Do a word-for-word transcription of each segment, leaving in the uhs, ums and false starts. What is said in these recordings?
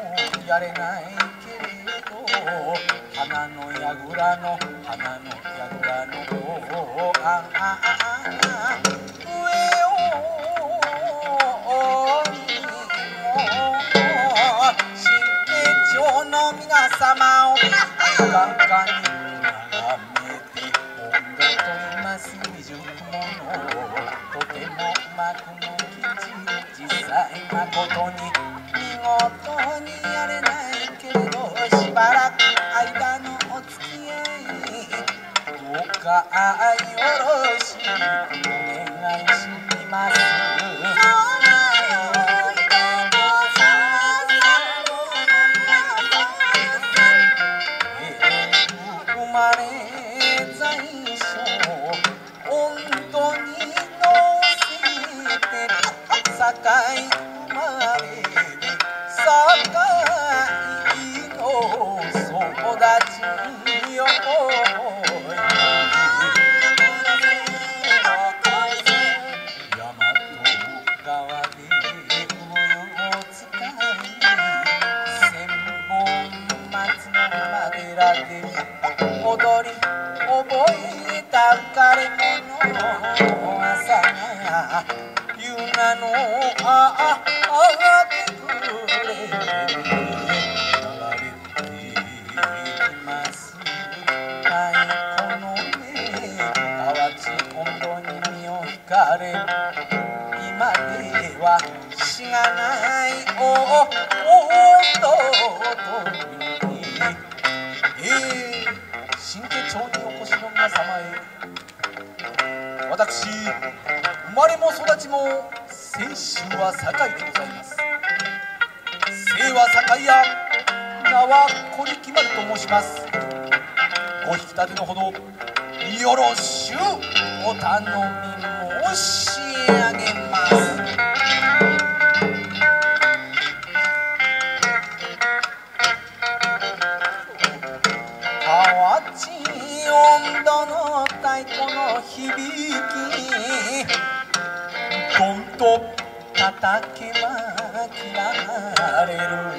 やれないけれど花の櫓の花の櫓のあああ上をにも新慶町の皆様をガンガンに眺めて温度とります未熟者とてもうまくもきち実際まことに見事にやれないけれどしばらく間のお付き合いどうかよろしくお願いします。生まれ在所温度に乗せて堺生まれで堺の育ちよ大和川で冬を使い千本松の間寺で踊り覚えた浮かれ者朝が夕名のあああってくれ流れています太鼓の音河内温度に身を引かれ今ではしがないお温度とにえー新家町にお越しの皆様へ私生まれも育ちも泉州は堺でございます姓は堺屋名は小力丸と申しますご引き立てのほどよろしゅうお頼み申し上げます河内温度の太鼓の響きどんと叩けば切られる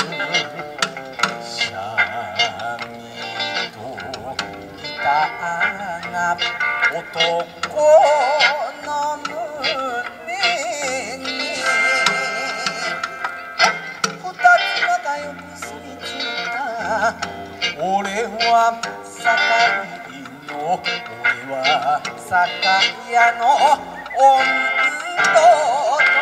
三味とギターが男の胸に二つ仲良くすりついた俺は堺の俺は堺屋の温度と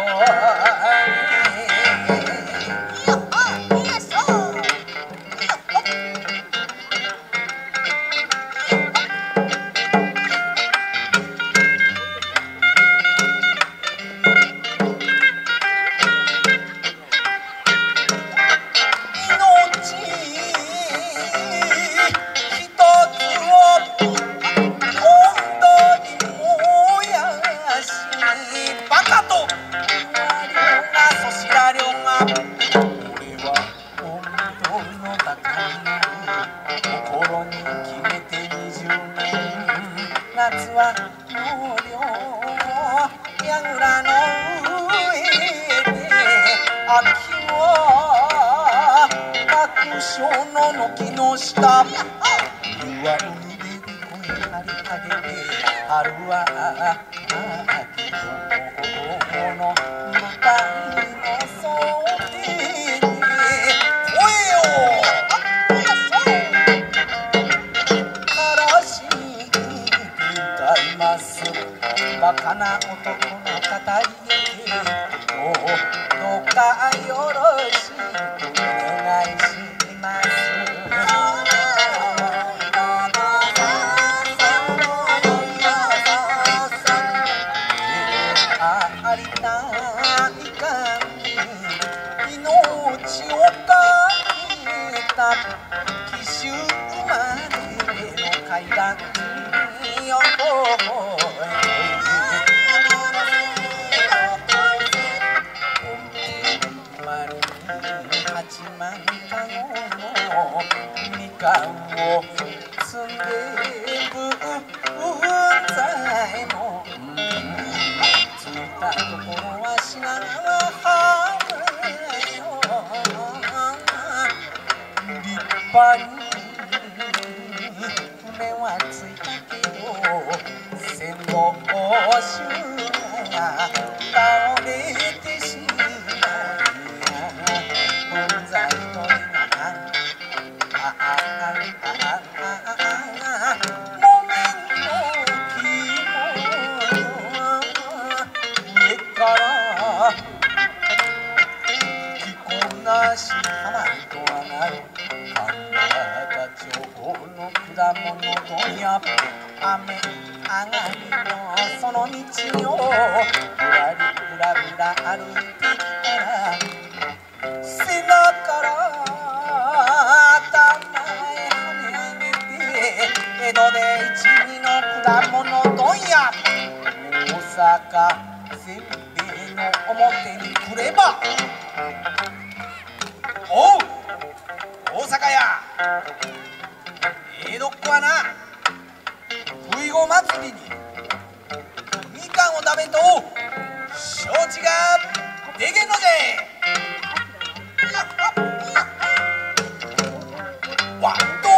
夏は納涼櫓の上で秋は各所の軒の下冬は海辺で声張りかけて春は秋の向かいの袖に声をバカな男の語りでどうかよろしくお願いします。ありたいかに命をかけた紀州生まれの階段によ八万かごのみかんを積んで文在もついたところは品川浜よ場に船は着いたけど船頭衆が倒れてしまい分際取りがあああ木綿の木も上から着こなし浜へと上がる神田町の果物問屋雨上がりのその道をぶらりぶらぶら歩いてきたら背中から頭へ跳ね上げて江戸で一二の果物問屋大阪せんべいの表に来ればおう大阪や江戸っ子はなふいご祭りにみかんを食べんと承知がでけんのじゃわっと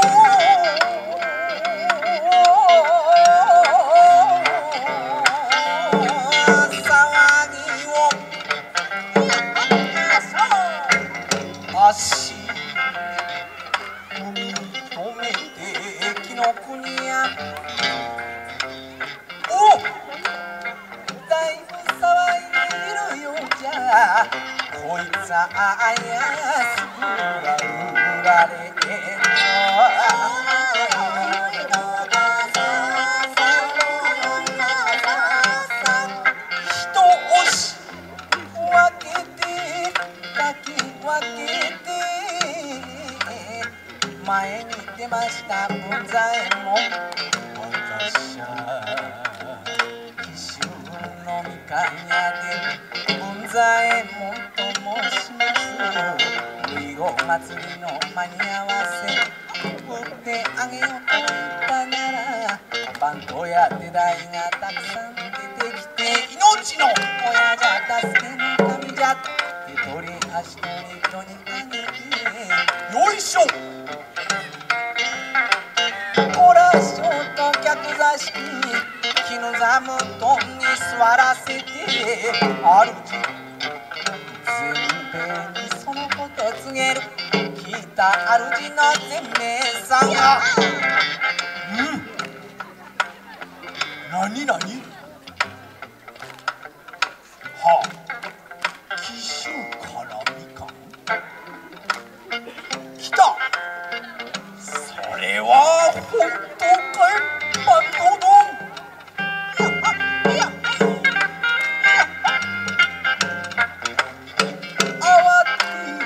騒ぎを足踏み止めて紀ノ国屋おだいぶ騒いでいるようじゃこいつはあやすぐら売られんぞ人押し分けてかき分けて前に出ました文左衛門私は紀州のみかん屋で文左衛門と申しますふいご祭りの間に合わせ売ってあげようと言ったなら番頭や手代がたくさん出てきて命の親じゃ助けの神じゃ手取り足取り人にあげてよいしょ客座敷に絹座布団に座らせて主全米にそのこと告げる聞いた主の全名さんがうん何何はあ紀州からみかん来たそれは本当かいバンドドン慌て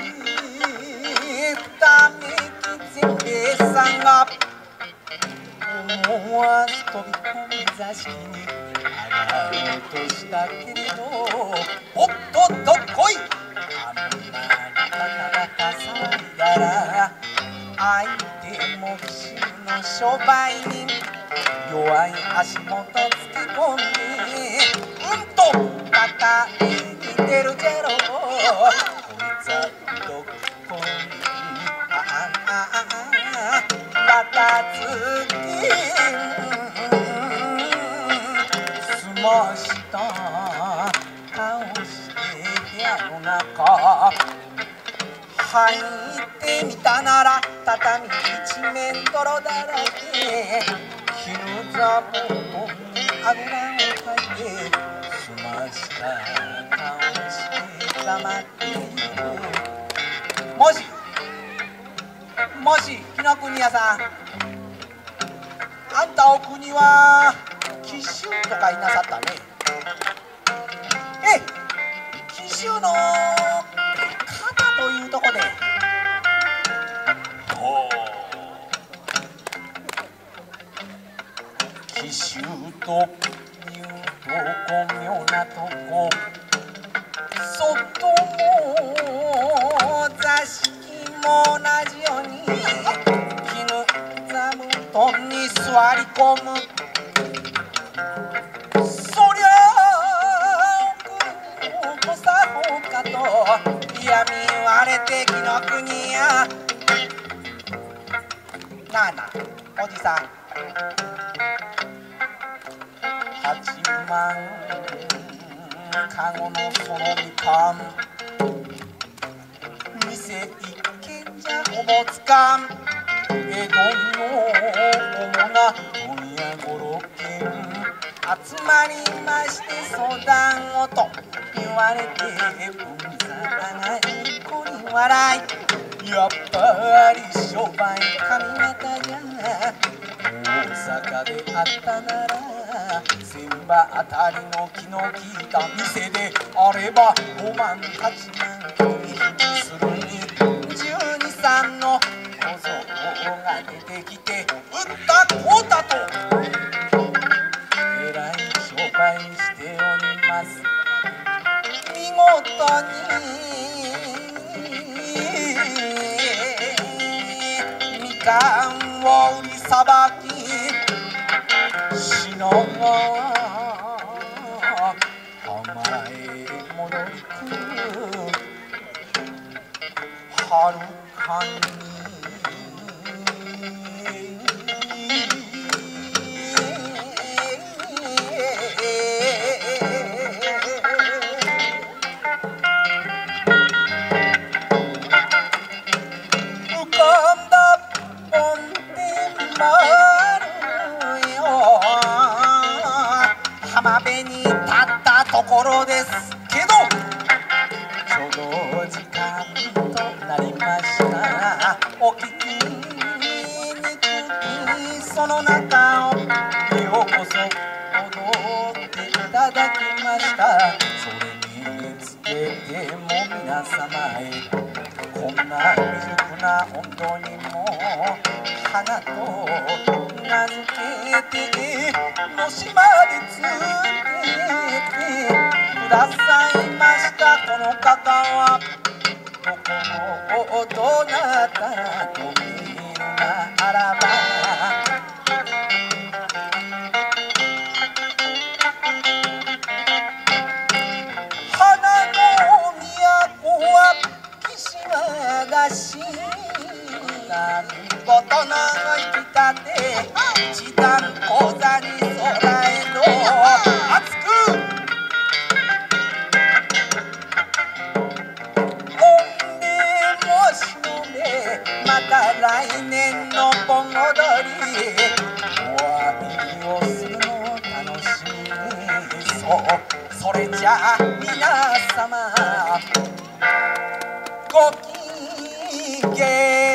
ためき全兵さんが思わず飛び込み座敷に上がろうとしたけれどおっとっと来いあんまりバタバタ騒いだら相手も紀州の商売人弱い足元つけ込んでうんと叩いてるじゃろこいつはどこにああバタつきすました倒して部屋の中入ってみたなら畳一面泥だらけ絹座布団にあぐらをかいてすました顔して黙っているもしもし紀ノ国屋さんあんたお国は紀州とかいなさったねえ紀州のというとこで紀州というと巧妙なとこ外も座敷も同じように絹座布団に座り込むそりゃあこさほかと嫌み言われて紀ノ国屋なあなあおじさんはちまんかごのそのみかん店一軒じゃおぼつかん江戸の主な問屋ごろっけん集まりまして相談をと言われてうんざらがにこに笑いやっぱり商売上方じゃ大阪であったなら千葉あたりの気の利いた店であればごまんはちまん取引するにじゅうにさんの小僧が出てきて売ったこうたとえらい商売しております。見事にみかんを売りさばきしのが浜へ戻りくはるかに浜辺に立ったところですけどちょうど時間となりました。お聞きにくいその中をようこそ踊っていただきました。それにつけても皆様へこんな未熟な温度にも花と名付けてのしまでつけてくださいました。この方はどこのどなたと見るならば花の都は岸和田市ごとの生きたて一段講座に備えの熱く御礼申し述べまた来年の盆踊りお詫びをするの楽しみにそうそれじゃあ皆様ごきげん